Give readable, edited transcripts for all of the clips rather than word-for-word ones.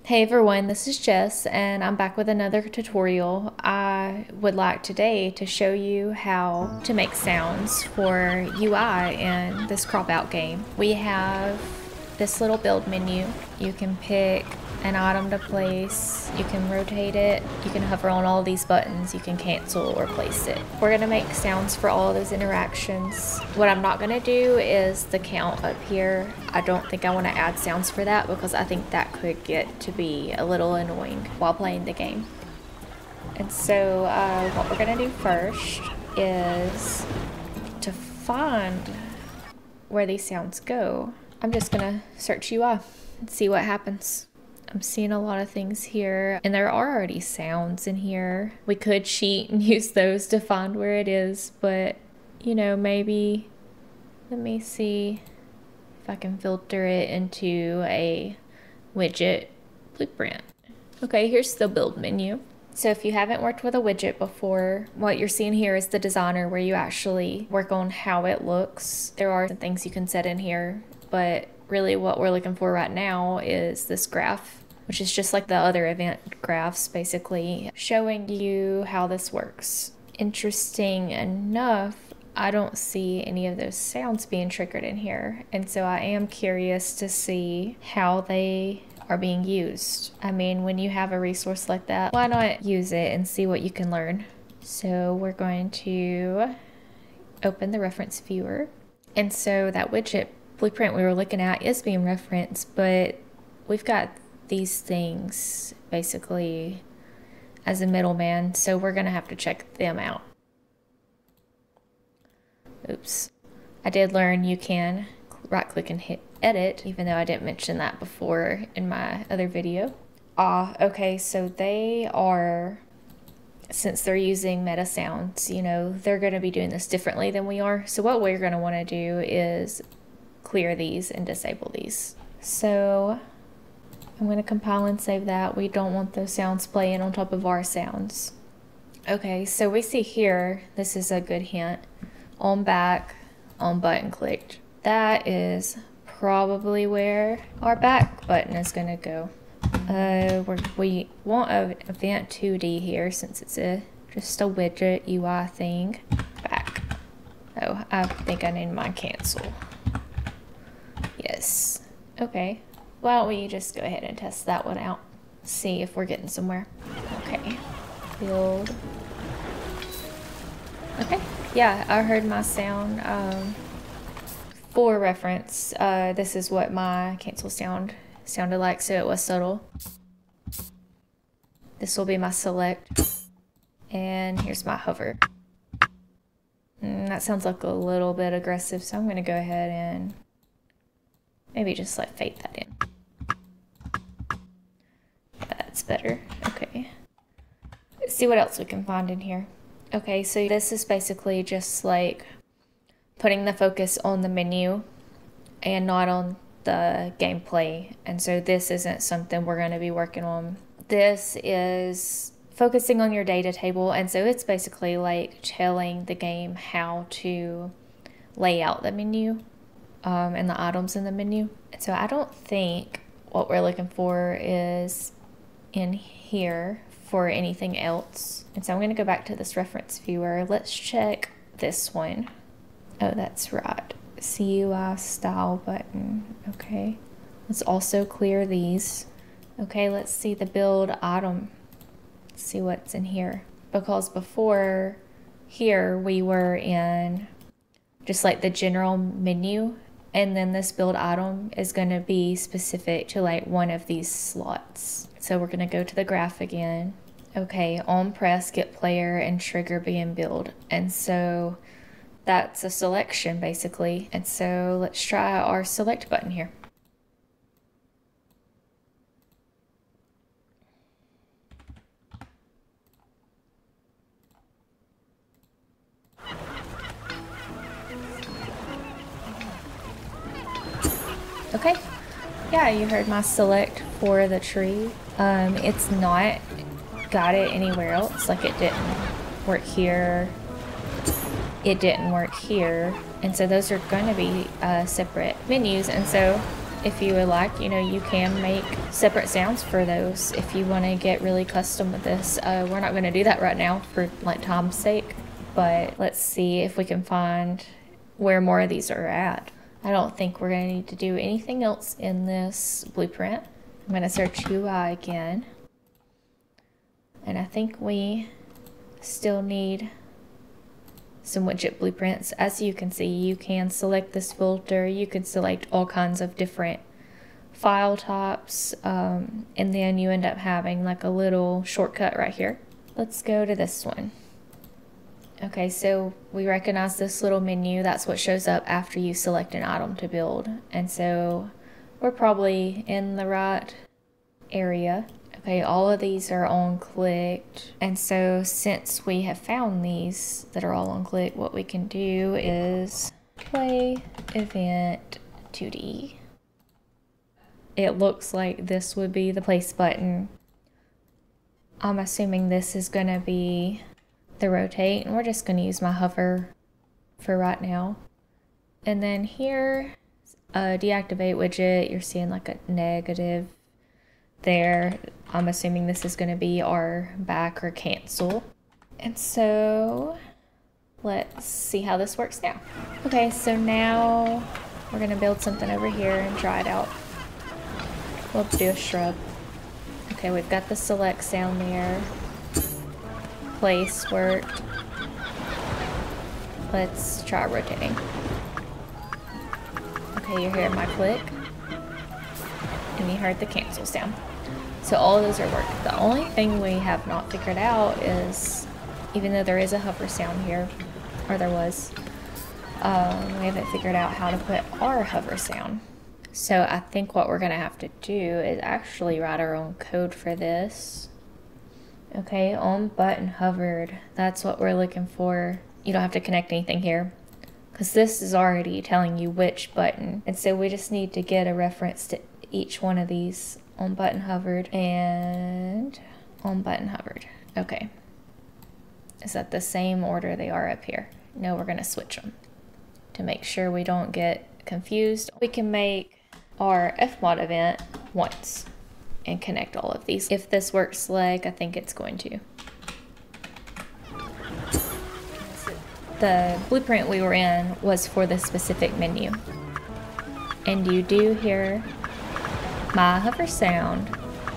Hey everyone, this is Jess and I'm back with another tutorial. I would like today to show you how to make sounds for UI in this Cropout game. We have this little build menu. You can pick an item to place, you can rotate it, you can hover on all these buttons, you can cancel or place it. We're gonna make sounds for all of those interactions. What I'm not gonna do is the count up here. I don't think I wanna add sounds for that because I think that could get to be a little annoying while playing the game. And so what we're gonna do first is to find where these sounds go. I'm just gonna search UI and see what happens. I'm seeing a lot of things here, and there are already sounds in here. We could cheat and use those to find where it is, but you know, maybe, let me see if I can filter it into a widget blueprint. Okay, here's the build menu. So if you haven't worked with a widget before, what you're seeing here is the designer where you actually work on how it looks. There are some things you can set in here, but really what we're looking for right now is this graph, which is just like the other event graphs, basically showing you how this works. Interesting enough, I don't see any of those sounds being triggered in here, and so I am curious to see how they are being used. I mean, when you have a resource like that, why not use it and see what you can learn? So we're going to open the reference viewer, and so that widget blueprint we were looking at is being referenced, but we've got these things basically as a middleman, so we're gonna have to check them out. Oops. I did learn you can right click and hit edit, even though I didn't mention that before in my other video. Okay, so they are, since they're using meta sounds, you know, they're gonna be doing this differently than we are. So what we're gonna wanna do is clear these and disable these. So I'm going to compile and save that. We don't want those sounds playing on top of our sounds. Okay, so we see here, this is a good hint, on back, on button clicked. That is probably where our back button is going to go. We want an event 2D here since it's just a widget UI thing. Back. Oh, I think I need my cancel. Yes. Okay. Why don't we just go ahead and test that one out? See if we're getting somewhere. Okay. Build. Okay. Yeah, I heard my sound. For reference, this is what my cancel sound sounded like, so it was subtle. This will be my select. And here's my hover. That sounds like a little bit aggressive, so I'm going to go ahead and maybe just like fade that in. That's better. Okay. Let's see what else we can find in here. Okay, so this is basically just like putting the focus on the menu and not on the gameplay. And so this isn't something we're going to be working on. This is focusing on your data table, and so it's basically like telling the game how to lay out the menu. And the items in the menu. So I don't think what we're looking for is in here for anything else. And so I'm going to go back to this reference viewer. Let's check this one. Oh, that's right. CUI style button. Okay. Let's also clear these. Okay, let's see the build item. Let's see what's in here. Because before here we were in just like the general menu. And then this build item is going to be specific to like one of these slots. So we're going to go to the graph again. Okay, on press, get player, and trigger being build. And so that's a selection basically. And so let's try our select button here. Okay, yeah, you heard my select for the tree. It's not got it anywhere else, like it didn't work here, it didn't work here, and so those are going to be separate menus. And so if you would like, you know, you can make separate sounds for those if you want to get really custom with this. We're not going to do that right now for like time's sake, but let's see if we can find where more of these are at. I don't think we're going to need to do anything else in this blueprint. I'm going to search UI again, and I think we still need some widget blueprints. As you can see, you can select this filter, you can select all kinds of different file types, and then you end up having like a little shortcut right here. Let's go to this one. Okay, so we recognize this little menu. That's what shows up after you select an item to build, and so we're probably in the right area. Okay, all of these are on clicked, and so since we have found these that are all on click, what we can do is play event 2D. It looks like this would be the place button. I'm assuming this is going to be the rotate, and we're just going to use my hover for right now. And then here, deactivate widget, you're seeing like a negative there. I'm assuming this is going to be our back or cancel. And so let's see how this works now. Okay, so now we're going to build something over here and try it out. We'll do a shrub. Okay, we've got the select sound there. Place worked. Let's try rotating. Okay, you're hearing my click, and you heard the cancel sound. So all of those are working. The only thing we have not figured out is, even though there is a hover sound here, or there was, we haven't figured out how to put our hover sound. So I think what we're gonna have to do is actually write our own code for this. Okay, on button hovered, that's what we're looking for. You don't have to connect anything here, because this is already telling you which button. And so we just need to get a reference to each one of these. On button hovered and on button hovered. Okay. Is that the same order they are up here? No, we're going to switch them to make sure we don't get confused. We can make our FMOD event once and connect all of these. If this works like I think it's going to. The blueprint we were in was for this specific menu. And you do hear my hover sound.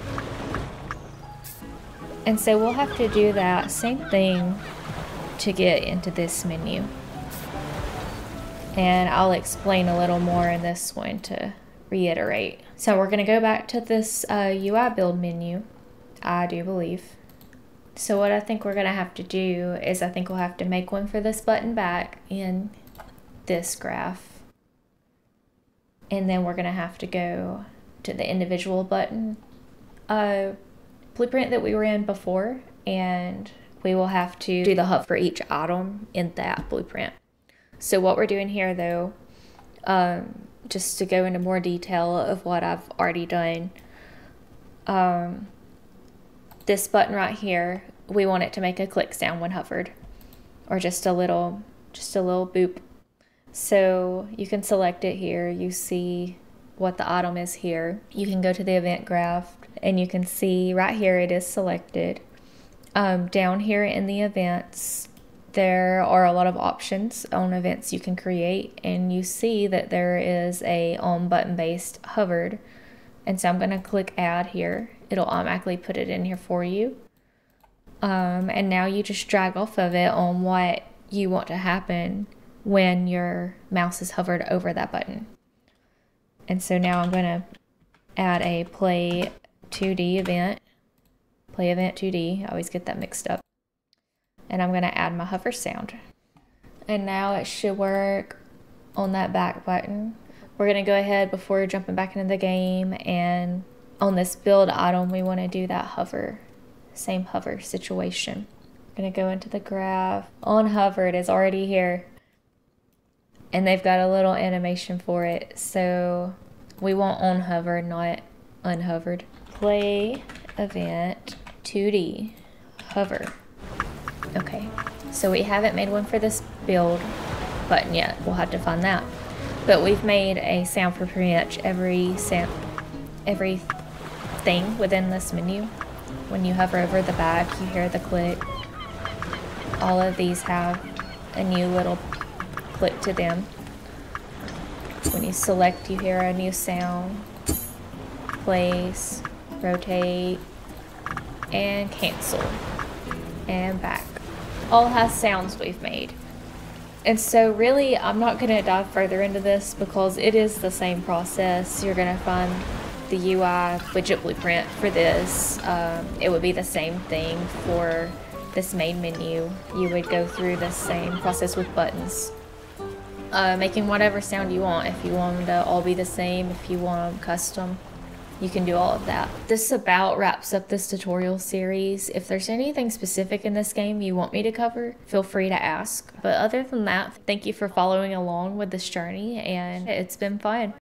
And so we'll have to do that same thing to get into this menu. And I'll explain a little more in this one to reiterate. So we're going to go back to this UI build menu, I do believe. So what I think we're going to have to do is I think we'll have to make one for this button back in this graph. And then we're going to have to go to the individual button blueprint that we were in before, and we will have to do the hover for each item in that blueprint. So what we're doing here though, just to go into more detail of what I've already done, this button right here, we want it to make a click sound when hovered, or just a little boop. So you can select it here. You see what the item is here. You can go to the event graph and you can see right here it is selected. Down here in the events, there are a lot of options on events you can create, and you see that there is a on button based hovered. And so I'm going to click add here. It'll automatically put it in here for you. And now you just drag off of it on what you want to happen when your mouse is hovered over that button. And so now I'm going to add a play 2D event. Play event 2D. I always get that mixed up. And I'm going to add my hover sound. And now it should work on that back button. We're going to go ahead before jumping back into the game, and on this build item we want to do that hover, same hover situation. I'm going to go into the graph. On hovered is already here. And they've got a little animation for it, so we want on hover, not unhovered. Play event 2D hover. Okay, so we haven't made one for this build button yet. We'll have to find that. But we've made a sound for pretty much every thing within this menu. When you hover over the bag, you hear the click. All of these have a new little click to them. When you select, you hear a new sound. Place, rotate, and cancel, and back. All has sounds we've made. And so really, I'm not going to dive further into this because it is the same process. You're going to find the UI widget blueprint for this. It would be the same thing for this main menu. You would go through the same process with buttons. Making whatever sound you want. If you want them to all be the same, if you want them custom, you can do all of that. This about wraps up this tutorial series. If there's anything specific in this game you want me to cover, feel free to ask. But other than that, thank you for following along with this journey, and it's been fun.